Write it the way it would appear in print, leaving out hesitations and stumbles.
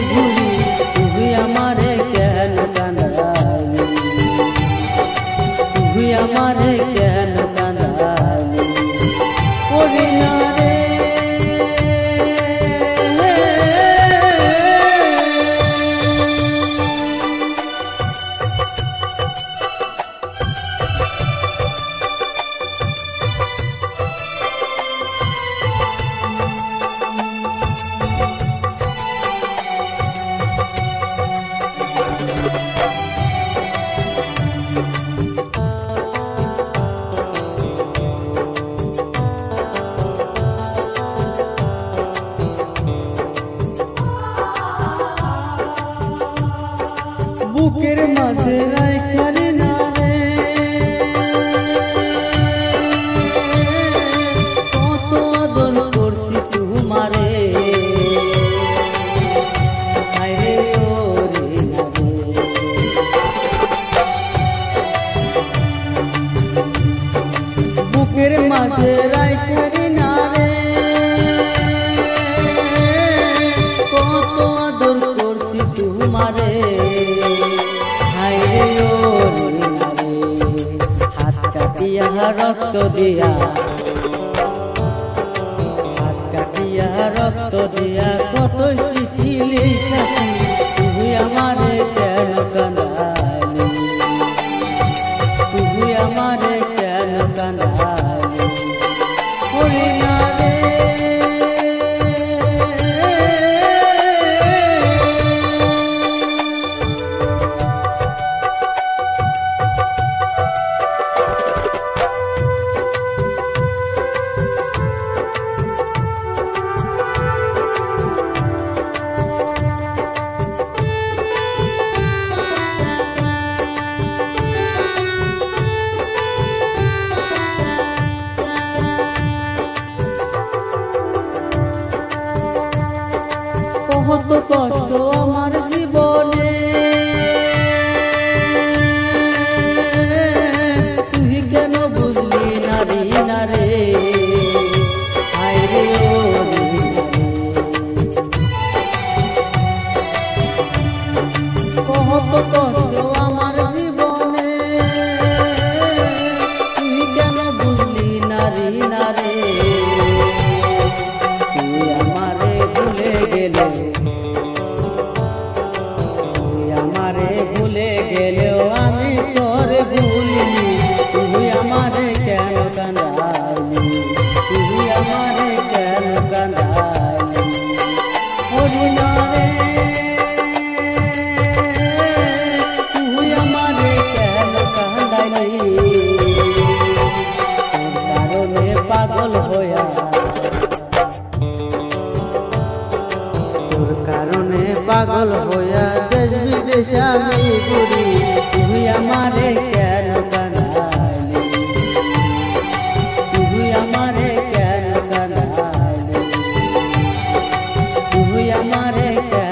ঘুরি তুই আমারে কেন কাঁদাইলি তুই আমারে কেন কাঁদাইলি ওরে না রে বুকের মাঝে রাইখালি না রে কত আদর করছি তোমারে হায়রে ওরে না রে বুকের মাঝে রাইখালি না রে কত আদর করছি তোমারে হাত কাটিয়া রক্ত দিয়া হাত কাটিয়া রক্ত দিয়া কত চিঠি লিখাছি তুই আমারে কেন কাঁদাইলি তুই আমারে কেন কাঁদাইলি ওরে না রে কত কষ্ট আমার জীবনে তুই কেন বুঝলি না রে না রে হায়রে ওরে কত কষ্ট আমার জীবনে তুই কেন বুঝলি না রে না রে তুই আমারে ভুলে গেলে ভুলে গেলেও আমি তোর ভুলিনি তুই আমারে কেন কাঁদাইলি তুই আমারে কেন কাঁদাইলি ওরে না রে তুই আমারে কেন কাঁদাইলি তোর কারণে পাগল হইয়া তোর কারণে পাগল হইয়া দেশ বিদেশ আমি ঘুরি তুই আমারে কেন কাঁদাইলি তুই আমারে কেন কাঁদাইলি তুই আমারে